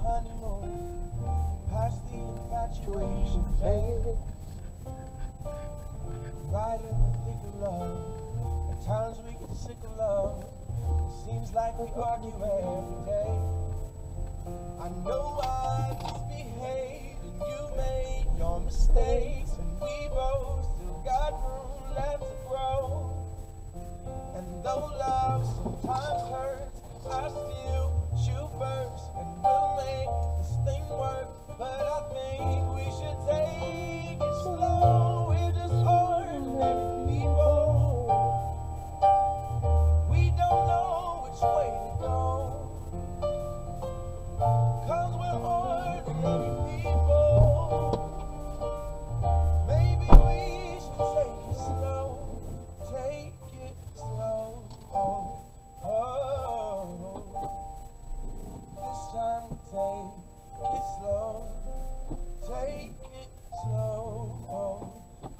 honeymoon, past the infatuation phase. Right in the thick of love. At times we get sick of love. It seems like we argue every day. I know I misbehaved and you made your mistakes, and we both still got room left to grow. And though love sometimes hurts, I still shoot first, and we'll make this thing work. But I think we should take it slow. We're just ordinary people. We don't know which way to go, 'cause we're ordinary people. Maybe we should take it slow. Take it slow. Oh, oh. This time we take it slow. Take it slow. Oh,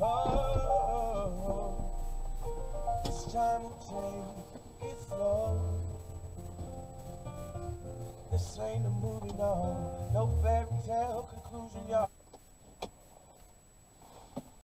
oh. This time we'll take it slow. This ain't a movie, no fairy tale conclusion, y'all.